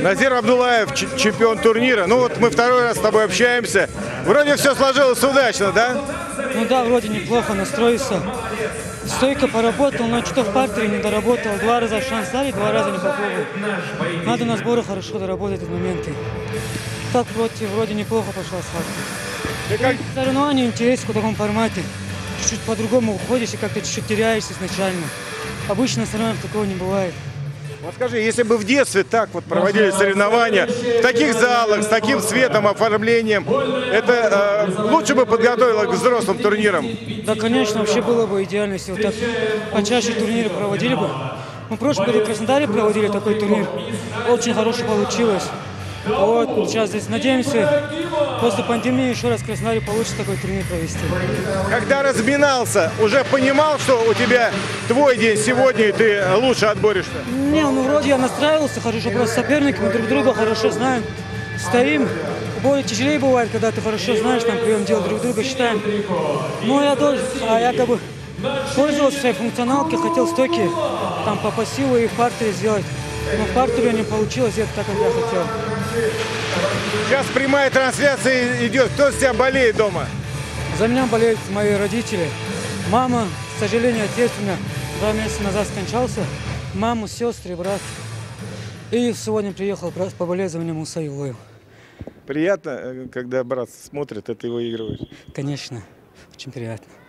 Назир Абдуллаев, чемпион турнира. Ну вот мы второй раз с тобой общаемся. Вроде все сложилось удачно, да? Ну да, вроде неплохо настроился. Стойко поработал, но что-то в партере не доработал. 2 раза шанс дали, 2 раза не попробовал. Надо на сборы хорошо доработать эти моменты. Так вроде неплохо пошла схватка. Соревнования интересны в таком формате. Чуть-чуть по-другому уходишь и как-то чуть-чуть теряешься изначально. Обычно соревнований такого не бывает. Вот скажи, если бы в детстве так вот проводили соревнования, в таких залах, с таким светом, оформлением, это лучше бы подготовило к взрослым турнирам? Да, конечно, вообще было бы идеально, если вот так почаще турниры проводили бы. Мы в прошлом году в Краснодаре проводили такой турнир. Очень хорошо получилось. Вот, сейчас здесь надеемся, после пандемии еще раз в Краснодаре получится такой турнир провести. Когда разминался, уже понимал, что у тебя твой день сегодня, и ты лучше отборешься? Не, ну вроде я настраивался хорошо, просто соперники, мы друг друга хорошо знаем. Стоим, более тяжелее бывает, когда ты хорошо знаешь, там прием дел друг друга считаем. Ну я как бы пользовался своей функционалкой, хотел стойки там по пассиву и в партере сделать. Но в партере не получилось, это так, как я хотел. Сейчас прямая трансляция идет. Кто с тебя болеет дома? За меня болеют мои родители. Мама, к сожалению, отец у меня 2 месяца назад скончался. Маму, сестры, брат. И сегодня приехал брат поболеть за меня Муса Юлаев. Приятно, когда брат смотрит, и ты выигрываешь? Конечно, очень приятно.